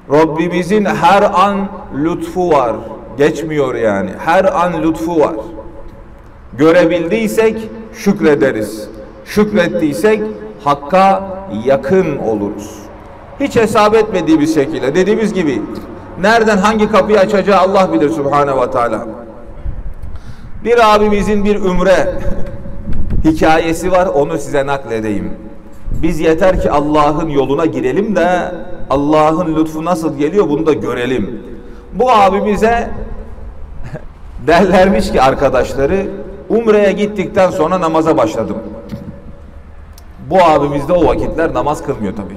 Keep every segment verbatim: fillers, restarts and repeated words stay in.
Rabbimizin her an lütfu var. Geçmiyor yani. Her an lütfu var. Görebildiysek şükrederiz. Şükrettiysek Hakk'a yakın oluruz. Hiç hesap etmediği bir şekilde, dediğimiz gibi nereden hangi kapıyı açacağı Allah bilir Subhanahu ve Teala. Bir abimizin bir ümre hikayesi var, onu size nakledeyim. Biz yeter ki Allah'ın yoluna girelim de Allah'ın lütfu nasıl geliyor bunu da görelim. Bu abimize derlermiş ki arkadaşları, umreye gittikten sonra namaza başladım. Bu abimiz de o vakitler namaz kılmıyor tabi.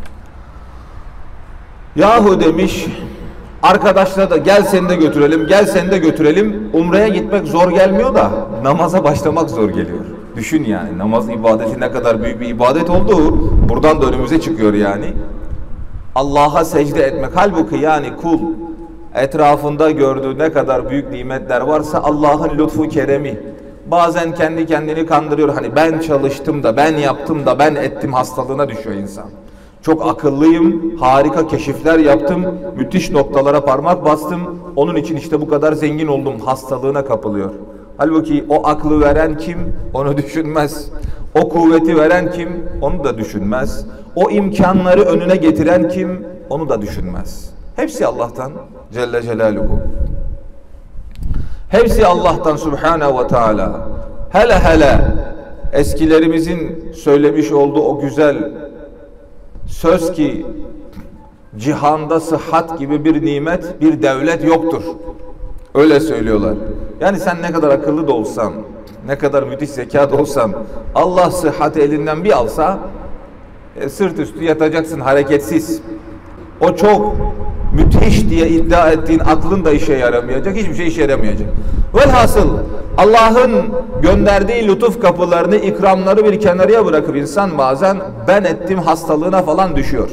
Yahu demiş, arkadaşlar da gel seni de götürelim, gel seni de götürelim. Umreye gitmek zor gelmiyor da namaza başlamak zor geliyor. Düşün yani, namaz ibadeti ne kadar büyük bir ibadet olduğu buradan da önümüze çıkıyor yani. Allah'a secde etmek, halbuki yani kul etrafında gördüğü ne kadar büyük nimetler varsa Allah'ın lütfu keremi. Bazen kendi kendini kandırıyor, hani ben çalıştım da, ben yaptım da, ben ettim hastalığına düşüyor insan. Çok akıllıyım, harika keşifler yaptım, müthiş noktalara parmak bastım, onun için işte bu kadar zengin oldum hastalığına kapılıyor. Halbuki o aklı veren kim? Onu düşünmez. O kuvveti veren kim? Onu da düşünmez. O imkanları önüne getiren kim? Onu da düşünmez. Hepsi Allah'tan Celle Celaluhu. Hepsi Allah'tan Subhanahu ve Teala. Hele hele eskilerimizin söylemiş olduğu o güzel söz ki cihanda sıhhat gibi bir nimet, bir devlet yoktur. Öyle söylüyorlar. Yani sen ne kadar akıllı da olsan, ne kadar müthiş zeka da olsan, Allah sıhhati elinden bir alsa e, sırt üstü yatacaksın hareketsiz. O çok müthiş diye iddia ettiğin aklın da işe yaramayacak, hiçbir şey işe yaramayacak. Velhasıl Allah'ın gönderdiği lütuf kapılarını, ikramları bir kenarıya bırakıp insan bazen ben ettim hastalığına falan düşüyor.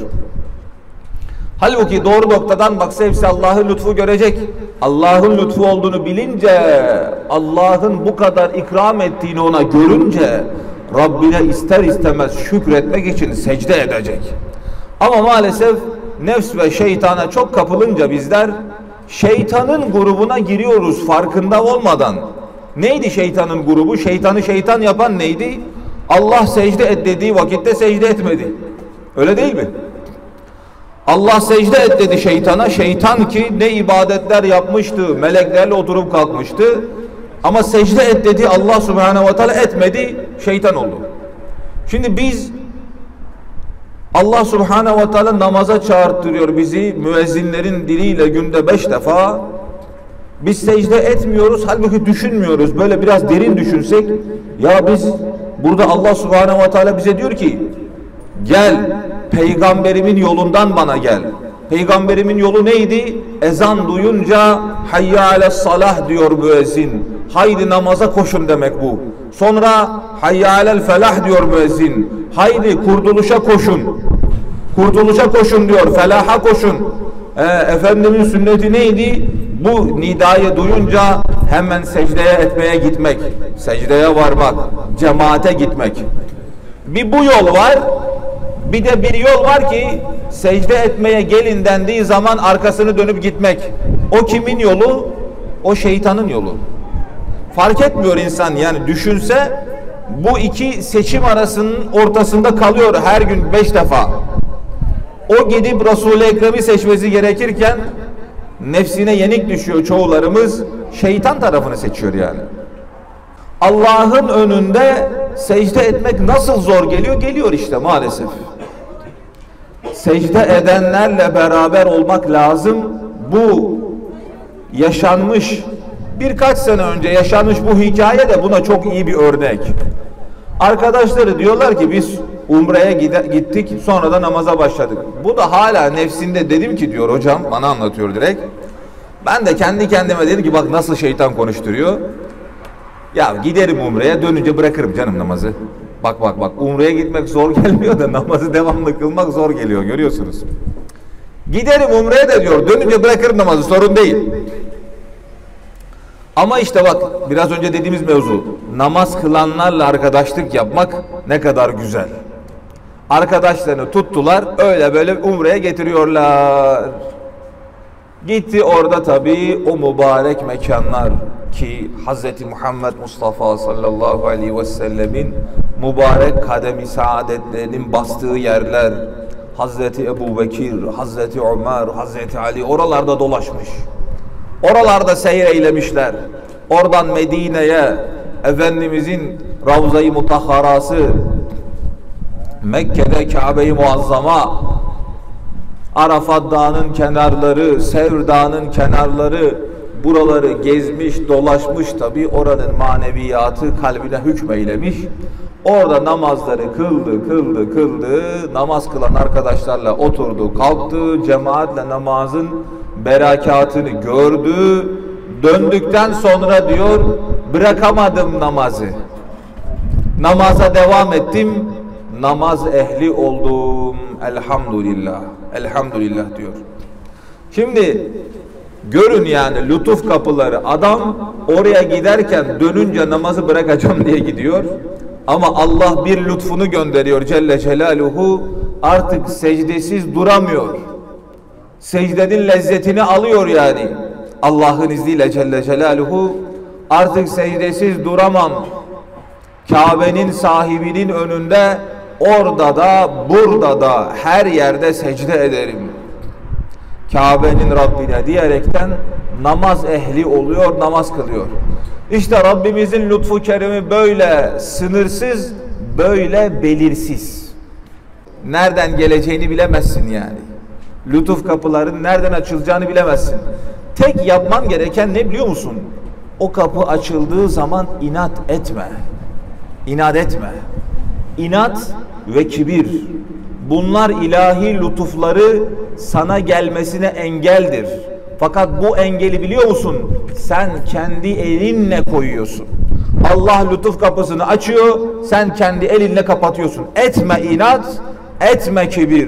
Halbuki doğru noktadan baksa hepsi Allah'ın lütfu görecek. Allah'ın lütfu olduğunu bilince, Allah'ın bu kadar ikram ettiğini ona görünce Rabbine ister istemez şükretmek için secde edecek. Ama maalesef nefs ve şeytana çok kapılınca bizler şeytanın grubuna giriyoruz farkında olmadan. Neydi şeytanın grubu? Şeytanı şeytan yapan neydi? Allah secde et dediği vakitte secde etmedi. Öyle değil mi? Allah secde et dedi şeytana. Şeytan ki ne ibadetler yapmıştı, meleklerle oturup kalkmıştı. Ama secde et dedi Allah Subhanahu ve Teala etmedi, şeytan oldu. Şimdi biz Allah Subhanahu ve Teala namaza çağırtırıyor bizi müezzinlerin diliyle günde beş defa. Biz secde etmiyoruz, halbuki düşünmüyoruz. Böyle biraz derin düşünsek, ya biz burada Allah Subhanahu ve Teala bize diyor ki gel peygamberimin yolundan bana gel. Peygamberimin yolu neydi? Ezan duyunca hayya ales salah diyor müezzin. Haydi namaza koşun demek bu. Sonra hayya alel felah diyor müezzin. Haydi kurtuluşa koşun. Kurtuluşa koşun diyor. Felaha koşun. Ee, Efendimizin sünneti neydi? Bu nidayı duyunca hemen secdeye etmeye gitmek. Secdeye varmak. Cemaate gitmek. Bir bu yol var. Bir de bir yol var ki secde etmeye gelin dendiği zaman arkasını dönüp gitmek. O kimin yolu? O şeytanın yolu. Fark etmiyor insan yani düşünse bu iki seçim arasının ortasında kalıyor her gün beş defa. O gidip Resul-i Ekrem'i seçmesi gerekirken nefsine yenik düşüyor çoğularımız, şeytan tarafını seçiyor yani. Allah'ın önünde secde etmek nasıl zor geliyor? Geliyor işte maalesef. Secde edenlerle beraber olmak lazım. Bu yaşanmış, birkaç sene önce yaşanmış bu hikaye de buna çok iyi bir örnek. Arkadaşları diyorlar ki biz umreye gittik, sonra da namaza başladık. Bu da hala nefsinde, dedim ki diyor hocam, bana anlatıyor direkt. Ben de kendi kendime dedim ki bak nasıl şeytan konuşturuyor. Ya giderim umreye, dönünce bırakırım canım namazı. Bak bak bak umreye gitmek zor gelmiyor da namazı devamlı kılmak zor geliyor, görüyorsunuz. Giderim umreye de diyor, dönünce bırakırım namazı, sorun değil. Ama işte bak biraz önce dediğimiz mevzu, namaz kılanlarla arkadaşlık yapmak ne kadar güzel. Arkadaşlarını tuttular, öyle böyle umreye getiriyorlar. Gitti orada tabii o mübarek mekanlar ki Hazreti Muhammed Mustafa sallallahu aleyhi ve sellemin mübarek kademi saadetlerinin bastığı yerler, Hazreti Ebu Bekir, Hazreti Ömer, Hazreti Ali oralarda dolaşmış. Oralarda seyreylemişler. Oradan Medine'ye Efendimizin Ravza-i Mutahharası, Mekke'de Kabe-i Muazzama, Arafat Dağı'nın kenarları, Sevr Dağı'nın kenarları, buraları gezmiş, dolaşmış tabi. Oranın maneviyatı kalbine hükmeylemiş. Orada namazları kıldı, kıldı, kıldı. Namaz kılan arkadaşlarla oturdu, kalktı. Cemaatle namazın berekatını gördü. Döndükten sonra diyor, bırakamadım namazı. Namaza devam ettim. Namaz ehli oldum. Elhamdülillah. Elhamdülillah diyor. Şimdi görün yani lütuf kapıları. Adam oraya giderken dönünce namazı bırakacağım diye gidiyor. Ama Allah bir lütfunu gönderiyor Celle Celaluhu. Artık secdesiz duramıyor. Secdenin lezzetini alıyor yani. Allah'ın izniyle Celle Celaluhu artık secdesiz duramam. Kabe'nin sahibinin önünde orada da burada da her yerde secde ederim. Kabe'nin Rabbine diyerekten namaz ehli oluyor, namaz kılıyor. İşte Rabbimizin lütfu kerimi böyle sınırsız, böyle belirsiz. Nereden geleceğini bilemezsin yani. Lütuf kapıların nereden açılacağını bilemezsin. Tek yapman gereken ne biliyor musun? O kapı açıldığı zaman inat etme. İnat etme. İnat ve kibir. Bunlar ilahi lütufları sana gelmesine engeldir. Fakat bu engeli biliyor musun? Sen kendi elinle koyuyorsun. Allah lütuf kapısını açıyor, sen kendi elinle kapatıyorsun. Etme inat, etme kibir.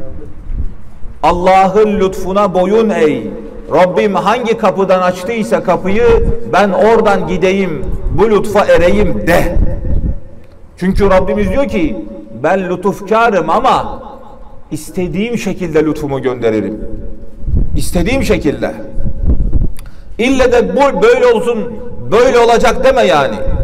Allah'ın lütfuna boyun eğ. Rabbim hangi kapıdan açtıysa kapıyı, ben oradan gideyim, bu lütfa ereyim de. Çünkü Rabbimiz diyor ki, ben lütufkarım ama istediğim şekilde lütfumu gönderirim. İstediğim şekilde. İlle de bu böyle olsun, böyle olacak deme yani.